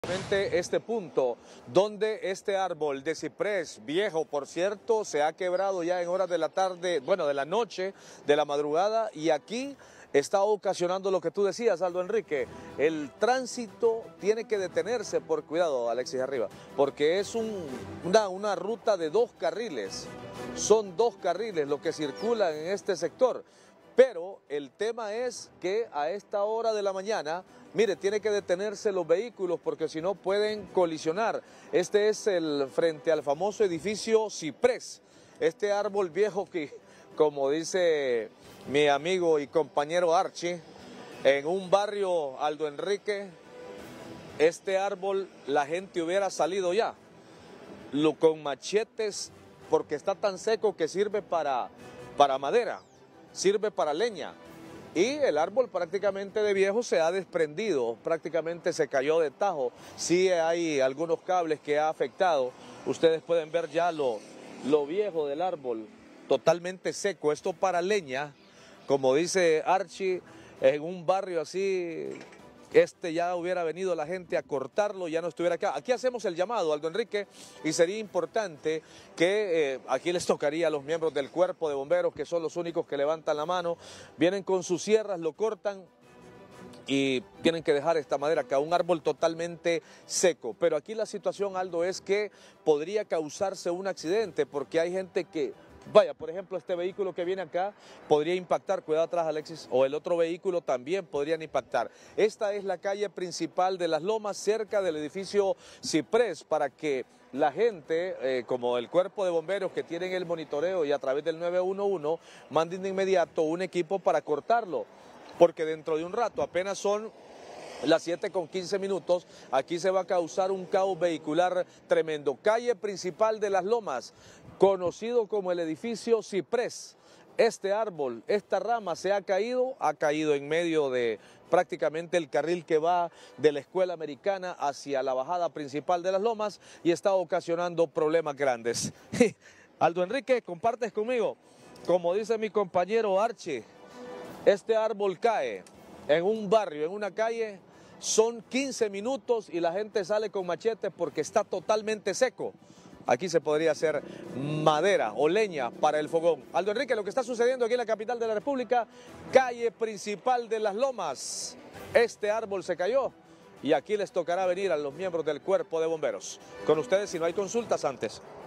Este punto donde este árbol de ciprés viejo, por cierto, se ha quebrado ya en horas de la tarde, bueno, de la noche, de la madrugada, y aquí está ocasionando lo que tú decías, Aldo Enrique. El tránsito tiene que detenerse por cuidado, Alexis arriba, porque es una ruta de 2 carriles. Son 2 carriles los que circulan en este sector. Pero el tema es que a esta hora de la mañana, mire, tiene que detenerse los vehículos porque si no pueden colisionar. Este es el frente al famoso edificio Ciprés. Este árbol viejo que, como dice mi amigo y compañero Archie, en un barrio, Aldo Enrique, este árbol la gente hubiera salido ya, con machetes, porque está tan seco que sirve para madera. Sirve para leña, y el árbol prácticamente de viejo se ha desprendido, prácticamente se cayó de tajo. Sí hay algunos cables que ha afectado, ustedes pueden ver ya lo viejo del árbol, totalmente seco. Esto para leña, como dice Archie, en un barrio así, ya hubiera venido la gente a cortarlo, ya no estuviera acá. Aquí hacemos el llamado, Aldo Enrique, y sería importante que aquí les tocaría a los miembros del cuerpo de bomberos, que son los únicos que levantan la mano, vienen con sus sierras, lo cortan y tienen que dejar esta madera acá, un árbol totalmente seco. Pero aquí la situación, Aldo, es que podría causarse un accidente, porque hay gente que... Vaya, por ejemplo, este vehículo que viene acá podría impactar, cuidado atrás, Alexis, o el otro vehículo también podrían impactar. Esta es la calle principal de Las Lomas, cerca del edificio Ciprés, para que la gente, como el cuerpo de bomberos que tienen el monitoreo y a través del 911, manden de inmediato un equipo para cortarlo, porque dentro de un rato, apenas son las 7:15, aquí se va a causar un caos vehicular tremendo. Calle principal de Las Lomas, conocido como el edificio Ciprés. Este árbol, esta rama se ha caído en medio de prácticamente el carril que va de la escuela americana hacia la bajada principal de Las Lomas y está ocasionando problemas grandes. Aldo Enrique, compartes conmigo, como dice mi compañero Archie, este árbol cae en un barrio, en una calle. Son 15 minutos y la gente sale con machetes porque está totalmente seco. Aquí se podría hacer madera o leña para el fogón. Aldo Enrique, lo que está sucediendo aquí en la capital de la República, calle principal de Las Lomas. Este árbol se cayó y aquí les tocará venir a los miembros del cuerpo de bomberos. Con ustedes, si no hay consultas antes.